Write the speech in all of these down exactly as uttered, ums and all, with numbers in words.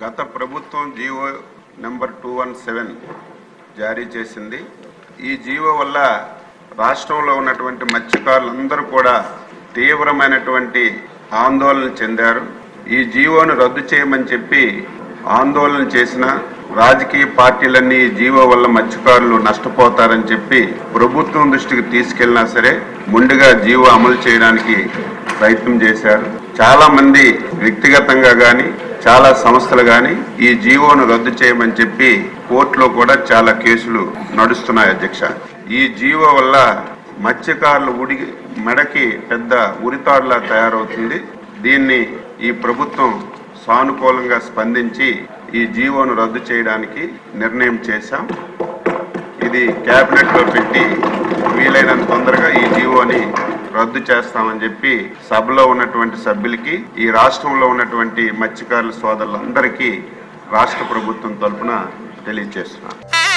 గత ప్రభుత్వం GO number two one seven జారీ చేసింది. ఈ జీవో వల్ల రాష్ట్రంలో ఉన్నటువంటి మత్స్యకారులందరూ కూడా తీవ్రమైనటువంటి ఆందోళన చెందారు. ఈ జీవోను రద్దు చేయమని చెప్పి ఆందోళన చేసిన రాజకీయ పార్టీలన్నీ ఈ జీవో వల్ల మత్స్యకారులు నష్టపోతారని చెప్పి ప్రభుత్వం దృష్టికి తీసుకెళ్లినా సరే ముందుగా జీవో అమలు చేయడానికి ప్రయత్నం చేశారు. చాలా మంది వ్యక్తిగతంగా గాని చాలా సంస్థలు గాని ఈ జీవోను రద్దు చేయమని చెప్పి కోర్టులో కూడా చాలా కేసులు నడుస్తున్నాయి అధ్యక్ష. ఈ జీవో వల్ల మత్స్యకారులు ఉడి మెడకి పెద్ద ఉరితాడులా తయారవుతుంది. దీన్ని ఈ ప్రభుత్వం సానుకూలంగా స్పందించి ఈ జీవోను రద్దు చేయడానికి నిర్ణయం చేశాం. ఇది కేబినెట్ లో పెట్టి వీలైనంత తొందరగా ఈ జీవోని రద్దు చేస్తామని చెప్పి సభలో ఉన్నటువంటి సభ్యులకి ఈ రాష్ట్రంలో ఉన్నటువంటి మత్స్యకారుల సోదరులందరికీ రాష్ట్ర ప్రభుత్వం తరఫున తెలియజేస్తున్నాను.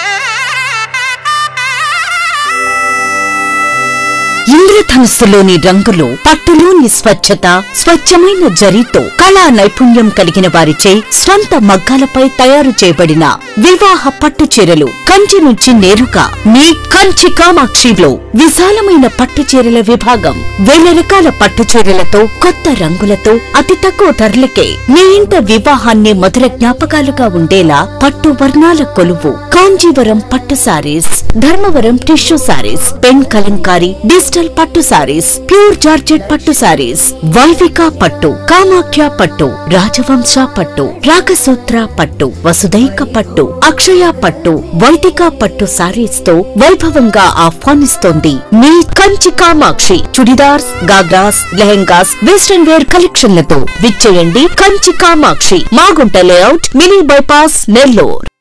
ఇంద్రధనుస్సులోని రంగులు, పట్టులోని స్వచ్ఛత, స్వచ్ఛమైన జరీతో కళా నైపుణ్యం కలిగిన వారిచే స్వంత మగ్గాలపై తయారు చేయబడిన వివాహ పట్టు చీరలు కంచి నుంచి నేరుగా మీ కంచి కామాక్షిలో విశాలమైన పట్టు చీరల విభాగం. వేల రకాల పట్టు చీరలతో కొత్త రంగులతో అతి తక్కువ ధరలకే మీ ఇంట వివాహాన్ని మధుర జ్ఞాపకాలుగా ఉండేలా పట్టు వర్ణాల కొలువు కాంజీవరం పట్టు sarees, Dharmavaram tissue sarees, pen Kalamkari digital పట్టు సారీస్, ప్యూర్ జార్జెట్ పట్టు సారీస్, వైవిక పట్టు, కామాఖ్య పట్టు, రాజవంశ పట్టు, రాగసూత్ర పట్టు, వసుదైక పట్టు, అక్షయ పట్టు, వైదిక పట్టు సారీస్ తో వైభవంగా ఆహ్వానిస్తోంది మీ కంచి కామాక్షి. చుడిదార్స్, గాగ్రాస్, లెహెంగాస్, వెస్టర్న్ వేర్ కలెక్షన్లతో విచ్చేయండి Kanchi Kamakshi, Magunta layout, mini bypass, Nellore.